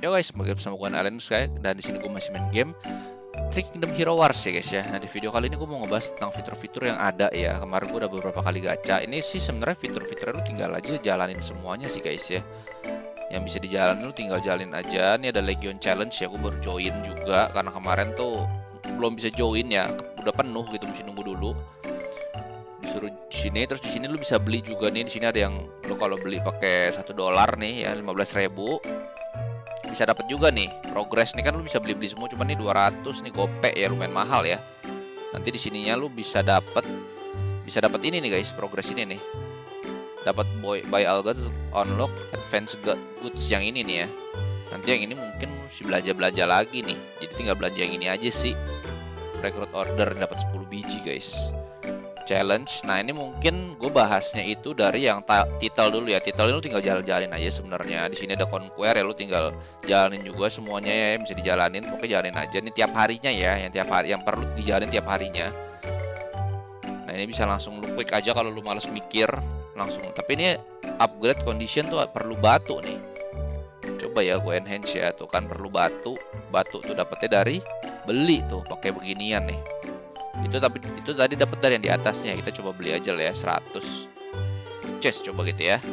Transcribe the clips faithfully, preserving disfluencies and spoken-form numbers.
Yo guys, balik bersama gue Allen Sky, dan di sini gue masih main game Three Kingdom Hero Wars ya guys ya. Nah di video kali ini gue mau ngebahas tentang fitur-fitur yang ada ya. Kemarin gue udah beberapa kali gacha. Ini sih sebenarnya fitur-fiturnya lu tinggal aja jalanin semuanya sih guys ya. Yang bisa dijalanin lu tinggal jalanin aja. Ini ada Legion Challenge ya, gue baru join juga karena kemarin tuh belum bisa join ya, udah penuh gitu, mesti nunggu dulu. Disuruh di sini, terus di sini lu bisa beli juga nih. Di sini ada yang lu kalau beli pakai satu dolar nih ya, lima belas ribu. Bisa dapat juga nih progress nih, kan lu bisa beli-beli semua, cuman nih dua ratus nih gope ya, lumayan mahal ya. Nanti di sininya lu bisa dapat bisa dapat ini nih guys, progress ini nih. Dapat boy buy all goods, unlock advance goods yang ini nih ya. Nanti yang ini mungkin mesti belanja-belanja lagi nih. Jadi tinggal belanja yang ini aja sih. Recruit order dapat sepuluh biji guys. Challenge. Nah, ini mungkin gue bahasnya itu dari yang title dulu ya. Title lu tinggal jalan-jalanin aja sebenarnya. Di sini ada conquer ya, lu tinggal jalanin juga semuanya ya, bisa dijalanin. Pokoknya jalanin aja nih tiap harinya ya, yang tiap hari yang perlu dijalanin tiap harinya. Nah, ini bisa langsung lu quick aja kalau lu males mikir, langsung. Tapi ini upgrade condition tuh perlu batu nih. Coba ya gue enhance ya, tuh kan perlu batu. Batu tuh dapetnya dari beli tuh pakai beginian nih. Itu tapi itu tadi dapat dari yang di atasnya. Kita coba beli aja lah ya, seratus chest coba gitu ya.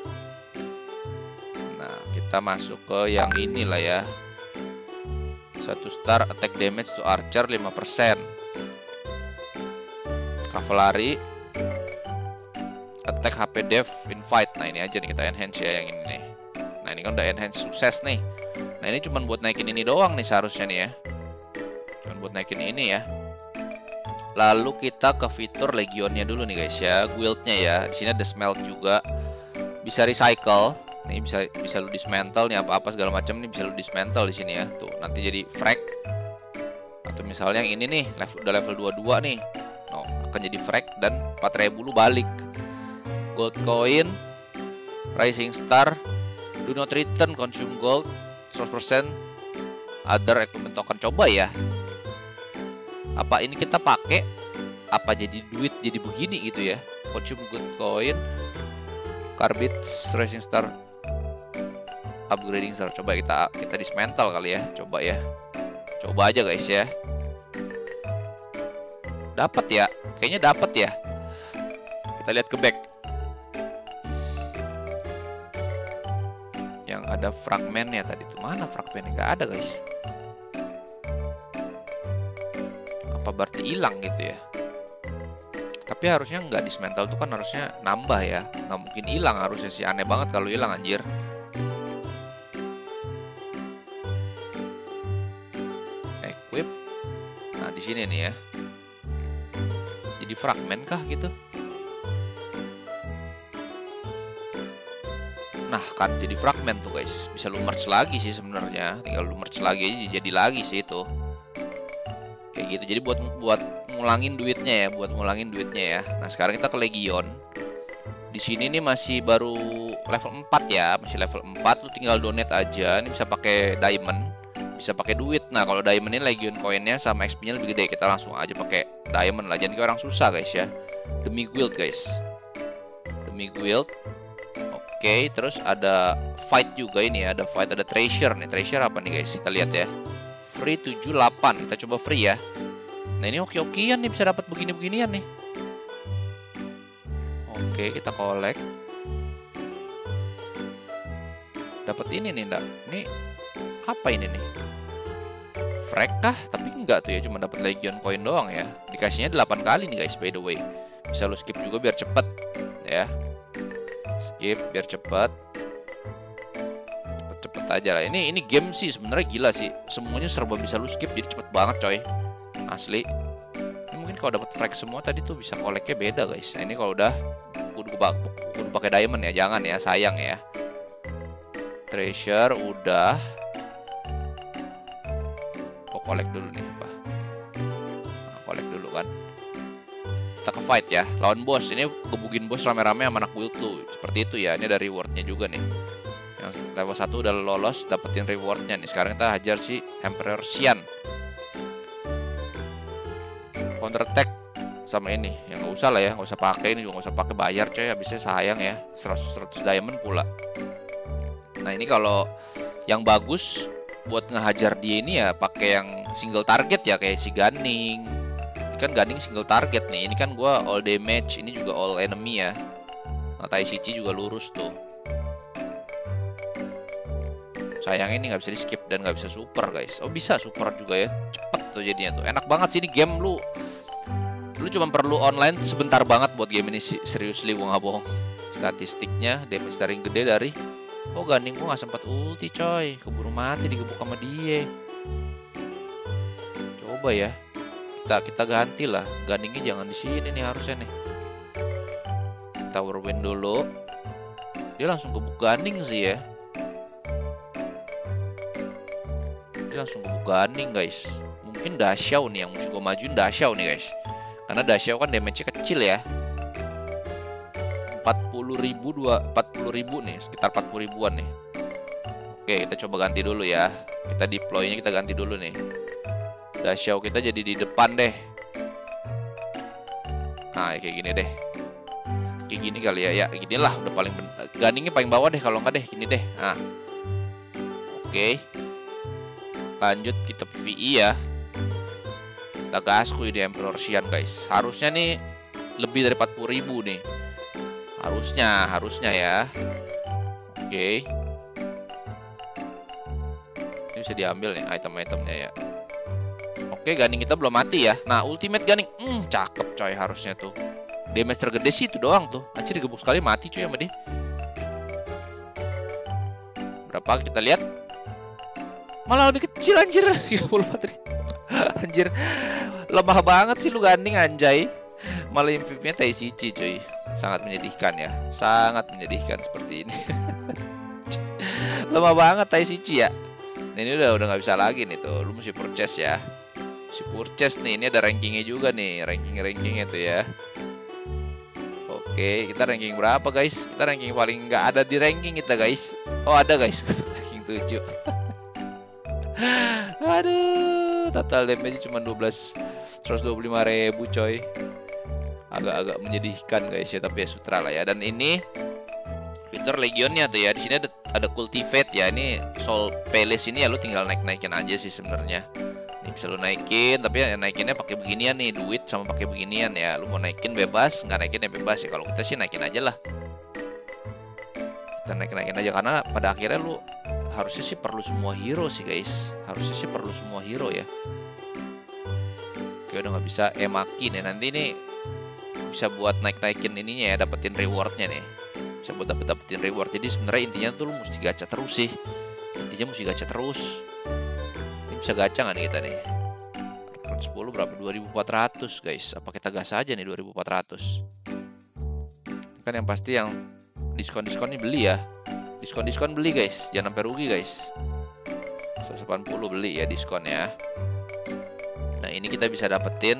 Nah, kita masuk ke yang inilah ya. Satu star attack damage to archer lima persen. Cavalry attack H P dev in fight. Nah, ini aja nih kita enhance ya yang ini nih. Nah, ini kan udah enhance sukses nih. Nah, ini cuma buat naikin ini doang nih seharusnya nih ya. Cuma buat naikin ini ya. Lalu kita ke fitur legionnya dulu nih guys ya, guildnya ya. Di sini ada smelt juga, bisa recycle. Nih bisa bisa lu dismantle nih, apa-apa segala macam nih bisa lu dismantle di sini ya. Tuh nanti jadi frag. Atau misalnya yang ini nih level udah level dua puluh dua nih, no, akan jadi frag dan empat ribu lu balik. Gold coin, rising star, do not return consume gold seratus persen. Other equipment token, coba ya. Apa ini kita pakai apa jadi duit jadi begini gitu ya. Consume good coin, carbits, racing star, upgrading star. Coba kita kita dismantle kali ya. Coba ya, coba aja guys ya. Dapat ya, kayaknya dapat ya. Kita lihat ke back. Yang ada fragmennya tadi tuh, mana fragmennya? Nggak ada guys. Apa berarti hilang gitu ya? Tapi harusnya nggak dismantle tuh kan, harusnya nambah ya. Nggak mungkin hilang harusnya sih, aneh banget kalau hilang anjir. Equip. Nah di sini nih ya. Jadi fragmen kah gitu? Nah kan jadi fragmen tuh guys. Bisa lu merge lagi sih sebenarnya. Tinggal lu merge lagi aja jadi lagi sih itu. Kayak gitu. Jadi buat buat ngulangin duitnya ya, buat ngulangin duitnya ya. Nah, sekarang kita ke Legion. Di sini nih masih baru level empat ya, masih level empat. Lu tinggal donate aja. Ini bisa pakai diamond, bisa pakai duit. Nah, kalau diamond ini Legion coinnya sama X P-nya lebih gede. Kita langsung aja pakai diamond lah. Jangan kayak orang susah guys ya. Demi guild guys. Demi guild. Oke, terus ada fight juga ini ya, ada fight, ada treasure nih. Treasure apa nih guys? Kita lihat ya. Free tujuh puluh delapan, kita coba free ya. Nah ini oke-okean nih, bisa dapat begini-beginian nih. Oke, kita collect. Dapat ini nih enggak? Ini apa ini nih? Frag kah? Tapi enggak tuh ya, cuma dapat Legion coin doang ya. Dikasihnya delapan kali nih guys by the way. Bisa lu skip juga biar cepet ya. Skip biar cepet. Cepet aja lah. Ini ini game sih sebenarnya gila sih. Semuanya serba bisa lu skip jadi cepet banget coy. Asli. Ini mungkin kalau dapat frag semua tadi tuh bisa koleknya beda guys. Nah, ini kalau udah kudu, kudu pakai diamond ya, jangan ya, sayang ya. Treasure udah. Kok kolek dulu nih apa? Nah, kolek dulu kan. Kita ke fight ya, lawan bos. Ini gebugin bos rame-rame sama anak guild tuh. Seperti itu ya. Ini ada rewardnya juga nih. Yang level satu udah lolos, dapetin rewardnya nih. Sekarang kita hajar si Emperor Xian. Counter attack sama ini, yang nggak usah lah ya, nggak usah pakai ini juga, nggak usah pakai bayar coy, habisnya sayang ya, seratus diamond pula. Nah ini kalau Yang bagus buat ngehajar dia ini ya pakai yang single target ya, kayak si Gunning. Ini kan Gunning single target nih. Ini kan gua all damage, ini juga all enemy ya. Nah, Tai Shichi juga lurus tuh. Sayangnya ini nggak bisa di skip dan nggak bisa super guys. Oh bisa super juga ya, cepet tuh jadinya tuh. Enak banget sih ini game, lu lu cuma perlu online sebentar banget buat game ini sih. Seriously gua nggak bohong. Statistiknya damage taring gede dari, oh Gunning gua nggak sempat ulti coy, keburu mati digebuk sama dia. Coba ya, kita kita ganti lah. Gunningnya jangan di sini nih harusnya nih. Tower win dulu. Dia langsung gebuk Gunning sih ya. Dia langsung gebuk Gunning guys. Mungkin Daxiao nih yang mesti gue majuin, Daxiao nih guys. Karena Daxiao kan damage-nya kecil ya. empat puluh ribu, empat puluh ribu nih, sekitar empat puluh ribuan nih. Oke, kita coba ganti dulu ya. Kita deploy-nya kita ganti dulu nih. Daxiao kita jadi di depan deh. Nah, kayak gini deh. Kayak gini kali ya. Ya, gini lah udah paling bener. Gunningnya paling bawah deh, kalau nggak deh gini deh. Nah. Oke. Lanjut kita P V E ya. Kita gaskuy di Emperor Xian guys. Harusnya nih lebih dari empat puluh ribu nih. Harusnya, harusnya ya. Oke. Ini bisa diambil nih item-itemnya ya. Oke, Gunning kita belum mati ya. Nah, ultimate Gunning, hmm, cakep coy harusnya tuh. Damage tergede sih itu doang tuh. Anjir digebuk sekali mati cuy sama dia. Berapa kita lihat? Malah lebih kecil anjir. tiga puluh empat ribu. Anjir. Lemah banget sih lu Gunning anjay. Malah M V P-nya Tai Shichi cuy. Sangat menyedihkan ya. Sangat menyedihkan seperti ini. Lemah banget Tai Shichi ya. Ini udah udah nggak bisa lagi nih tuh. Lu mesti purchase ya. Si purchase nih, ini ada rankingnya juga nih, ranking-rankingnya tuh ya. Oke, kita ranking berapa guys? Kita ranking paling nggak ada di ranking kita guys. Oh ada guys, ranking tujuh. Aduh, total damage cuma dua belas, seratus dua puluh lima ribu coy. Agak-agak menyedihkan guys ya, tapi ya sutra lah ya. Dan ini fitur Legionnya tuh ya. Di sini ada ada cultivate ya. Ini Soul Palace ini ya lu tinggal naik-naikin aja sih sebenarnya. Ini bisa lu naikin, tapi ya naikinnya pakai beginian nih, duit sama pakai beginian ya. Lu mau naikin bebas, nggak naikin ya bebas ya. Kalau kita sih naikin aja lah. Kita naikin-naikin aja karena pada akhirnya lu harusnya sih perlu semua hero sih guys. Harusnya sih perlu semua hero ya. Oke, udah nggak bisa emakin ya. Nanti ini bisa buat naik-naikin ininya ya, dapetin rewardnya nih. Bisa buat dapet dapetin reward. Jadi sebenarnya intinya tuh lu mesti gacha terus sih. Intinya mesti gacha terus. Bisa gacha nggak nih kita nih? Rekrut sepuluh berapa? dua ribu empat ratus guys. Apa kita gas aja nih dua ribu empat ratus? Kan yang pasti yang diskon-diskon nih beli ya. Diskon-diskon beli guys. Jangan sampai rugi guys. seratus delapan puluh beli ya diskon ya. Nah ini kita bisa dapetin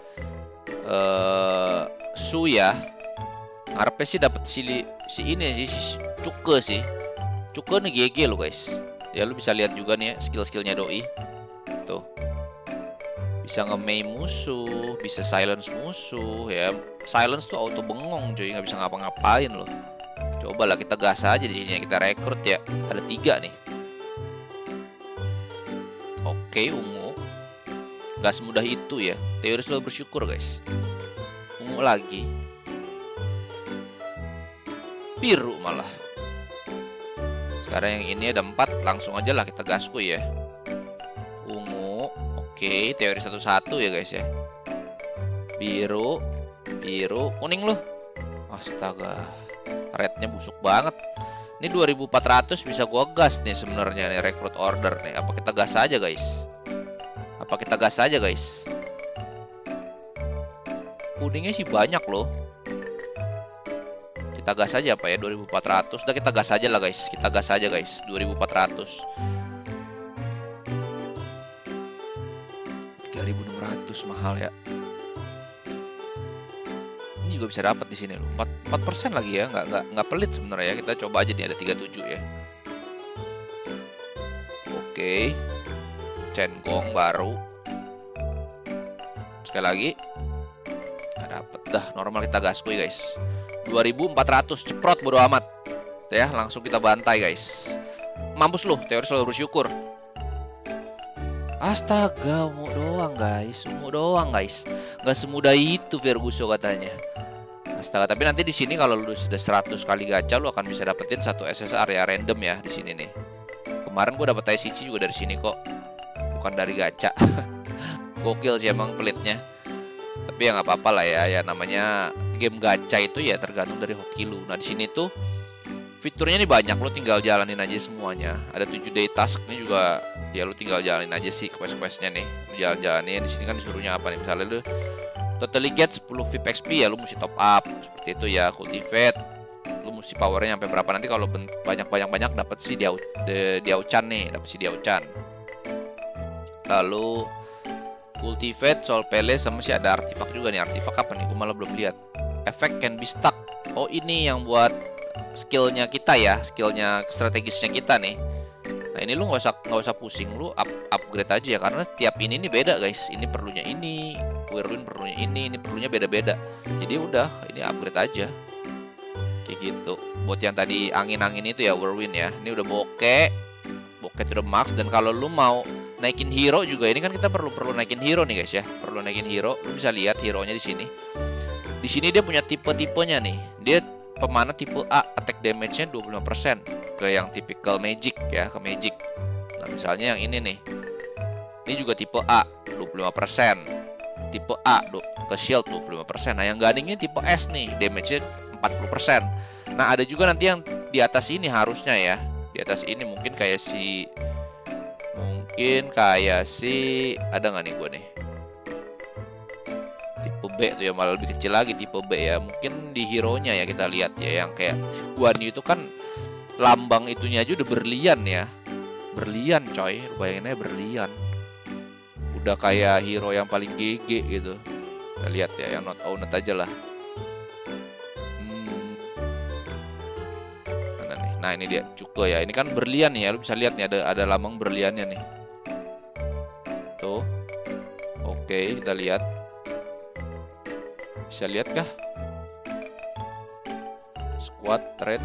uh, Su ya. Ngarepnya sih dapet si, si ini sih, si Cuke sih. Cuke nih G G lo guys. Ya lu bisa lihat juga nih ya, skill-skillnya doi. Tuh. Bisa nge-mei musuh, bisa silence musuh ya. Silence tuh auto bengong cuy, nggak bisa ngapa-ngapain loh. Coba lah kita gas aja di sini, kita rekrut ya. Ada tiga nih. Oke, ungu. Gak semudah itu ya. Teori selalu bersyukur guys. Ungu lagi. Biru malah. Sekarang yang ini ada empat, langsung aja lah kita gaskuy ya. Ungu, oke, teori satu-satu ya guys ya. Biru, biru, kuning loh. Astaga, rednya busuk banget. Ini dua ribu empat ratus bisa gua gas nih sebenarnya nih rekrut order nih. Apa kita gas aja guys? Apa kita gas aja guys? Kuningnya sih banyak loh. Kita gas aja apa ya, dua ribu empat ratus. Udah kita gas aja lah guys. Kita gas aja guys, dua ribu empat ratus. tiga ribu enam ratus mahal ya. Ini juga bisa dapat di sini loh. empat persen lagi ya, nggak nggak nggak pelit sebenarnya ya. Kita coba aja nih, ada tiga puluh tujuh ya. Oke. Chenkong baru. Sekali lagi. Nggak dapet dah, normal kita gaskuy guys. dua ribu empat ratus ceprot bodo amat. Ya, langsung kita bantai guys. mampus lu, teori selalu bersyukur. Astaga, ungu doang guys, ungu doang guys. Nggak semudah itu Ferguson katanya. Astaga, tapi nanti di sini kalau lu sudah seratus kali gacha lu akan bisa dapetin satu S S R ya, random ya di sini nih. Kemarin gua dapet Taichichi juga dari sini kok. Bukan dari gacha. Gokil sih emang pelitnya. Tapi ya nggak apa-apa lah ya, ya namanya game gacha itu ya tergantung dari hoki lu. Nah, di sini tuh fiturnya nih banyak, lo tinggal jalanin aja semuanya. Ada tujuh day task ini juga, ya lo tinggal jalanin aja sih quest-questnya nih. Lu jalan-jalanin di sini kan disuruhnya apa nih? Misalnya lo totally get sepuluh V I P X P ya lo mesti top up seperti itu ya. Cultivate lo mesti powernya sampai berapa, nanti kalau banyak-banyak-banyak dapat si dia diaucan nih, dapat si diaucan. Lalu cultivate soul palace sama si ada artifak juga nih. Artifak apa nih? Gue malah belum lihat. Effect can be stuck. Oh, ini yang buat skillnya kita ya, skillnya strategisnya kita nih. Nah, ini lu nggak usah nggak usah pusing, lu up, upgrade aja ya, karena tiap ini nih beda guys. Ini perlunya ini, Whirlwind perlunya ini, ini perlunya beda-beda. Jadi udah, ini upgrade aja. Kayak gitu. Buat yang tadi angin-angin itu ya Whirlwind ya. Ini udah bokeh, bokeh udah max. Dan kalau lu mau naikin hero juga, ini kan kita perlu perlu naikin hero nih guys ya. Perlu naikin hero. Lu bisa lihat hero-nya di sini. Di sini dia punya tipe-tipenya nih. Dia pemana tipe A, attack damage-nya dua puluh lima persen ke yang typical magic ya, ke magic. Nah, misalnya yang ini nih. Ini juga tipe A, dua puluh lima persen. Tipe A ke shield dua puluh lima persen. Nah, yang gunning-nya tipe S nih, damage-nya empat puluh persen. Nah, ada juga nanti yang di atas ini harusnya ya. Di atas ini mungkin kayak si mungkin kayak si ada nggak nih gue nih? Tipe B tuh ya, malah lebih kecil lagi tipe B ya. Mungkin di hero-nya ya kita lihat ya, yang kayak Guan Yu itu kan lambang itunya aja udah berlian ya. Berlian coy, bayangin aja berlian. Udah kayak hero yang paling G G gitu. Kita lihat ya, yang not owned aja lah. Hmm. Mana nih? Nah, ini dia Cuko ya. Ini kan berlian nih ya, lu bisa lihat nih ada ada lambang berliannya nih. Tuh. Oke, kita lihat. Bisa lihat kah? Squad trade.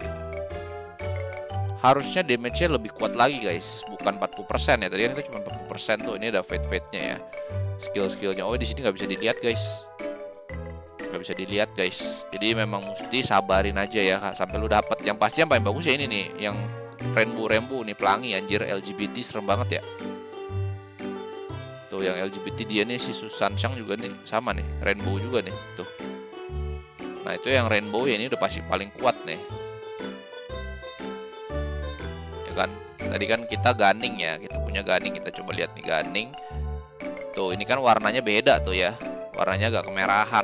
Harusnya damage-nya lebih kuat lagi guys, bukan empat puluh persen ya. Tadi kan itu cuma empat puluh persen tuh. Ini ada fate-fate-nya ya. Skill-skillnya. Oh, di sini nggak bisa dilihat guys. Nggak bisa dilihat guys. Jadi memang mesti sabarin aja ya sampai lu dapat. Yang pasti yang paling bagus ya ini nih, yang rainbow-rainbow nih, pelangi anjir, L G B T serem banget ya. Tuh yang L G B T dia nih, si Susan Shang juga nih sama nih, rainbow juga nih tuh. Nah, itu yang rainbow ya, ini udah pasti paling kuat nih ya kan. Tadi kan kita gunning ya, kita punya gunning, kita coba lihat nih gunning tuh. Ini kan warnanya beda tuh ya, warnanya agak kemerahan.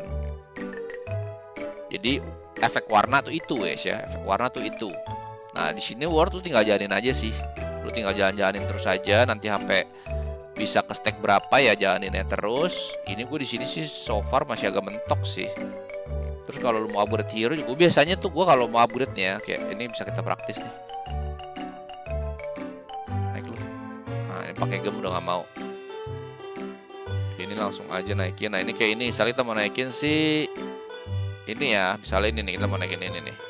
Jadi efek warna tuh itu guys ya, efek warna tuh itu. Nah, di sini war tuh tinggal jalanin aja sih, lu tinggal jalan-jalanin terus aja. Nanti sampai bisa ke stack berapa ya, jalaninnya terus. Ini gue di sini sih so far masih agak mentok sih. Terus kalau lu mau upgrade hero juga, biasanya tuh gue kalau mau upgrade nih ya, kayak ini bisa kita praktis nih. Naik lu. Nah, ini pakai gem udah nggak mau. Ini langsung aja naikin. Nah, ini kayak ini, misalnya kita mau naikin si ini ya, misalnya ini nih, kita mau naikin ini nih.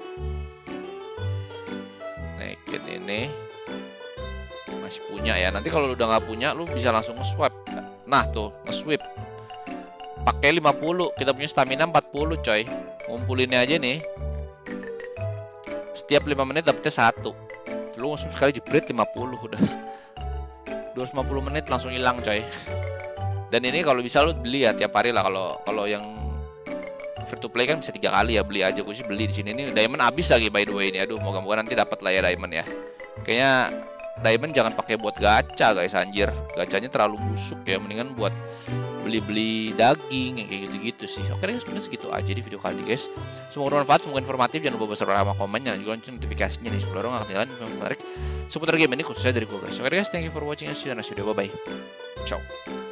Naikin ini. Masih punya ya. Nanti kalau lu udah nggak punya, lu bisa langsung nge-swap. Nah tuh, nge-sweep. Pakai lima puluh, kita punya stamina empat puluh coy. Ngumpulinnya aja nih. Setiap lima menit dapetnya satu. Lu nge-sweep sekali jebret lima puluh udah. dua ratus lima puluh menit langsung hilang coy. Dan ini kalau bisa lu beli ya tiap hari lah. Kalau kalau yang free to play kan bisa tiga kali ya, beli aja. Gue sih beli di sini. Ini diamond habis lagi by the way ini. Aduh, moga-moga nanti dapat lah ya diamond ya. Kayaknya diamond jangan pakai buat gacha guys, anjir. Gacanya terlalu busuk ya, mendingan buat beli-beli daging yang kayak gitu-gitu sih. Oke guys, sebenarnya segitu aja di video kali ini guys. Semoga bermanfaat, semoga informatif. Jangan lupa besar sama komen, jangan juga lonceng notifikasinya nih supaya orang nggak ketinggalan info menarik seputar game ini khususnya dari gue guys. Oke guys, thank you for watching. See you next video. Bye bye. Ciao.